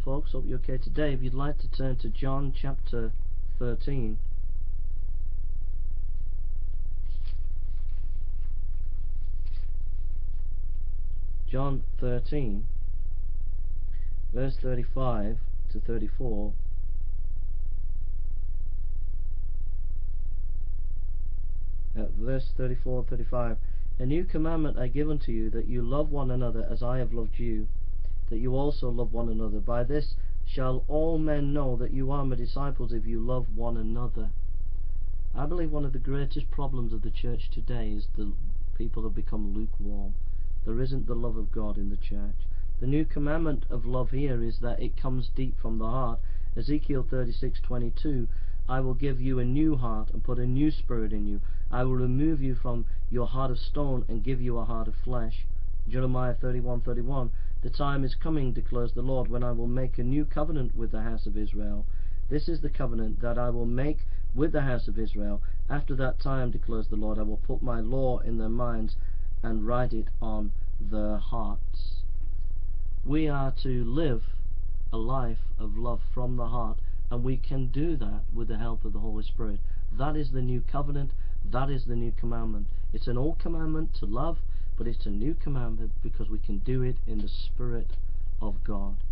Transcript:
folks, hope you're okay today. If you'd like to turn to John chapter 13. John 13, verse 35 to 34. Verse 34 and 35. A new commandment I give unto you, that you love one another as I have loved you, that you also love one another. By this shall all men know that you are my disciples, if you love one another. I believe one of the greatest problems of the church today is the people have become lukewarm. There isn't the love of God in the church. The new commandment of love here is that it comes deep from the heart. Ezekiel 36:22, I will give you a new heart and put a new spirit in you. I will remove you from your heart of stone and give you a heart of flesh. Jeremiah 31:31, the time is coming, declares the Lord, when I will make a new covenant with the house of Israel. This is the covenant that I will make with the house of Israel. After that time, declares the Lord, I will put my law in their minds and write it on their hearts. We are to live a life of love from the heart, and we can do that with the help of the Holy Spirit. That is the new covenant. That is the new commandment. It's an old commandment to love, but it's a new commandment because we can do it in the Spirit of God.